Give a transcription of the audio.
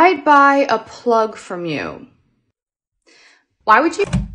I'd buy a plug from you. Why would you?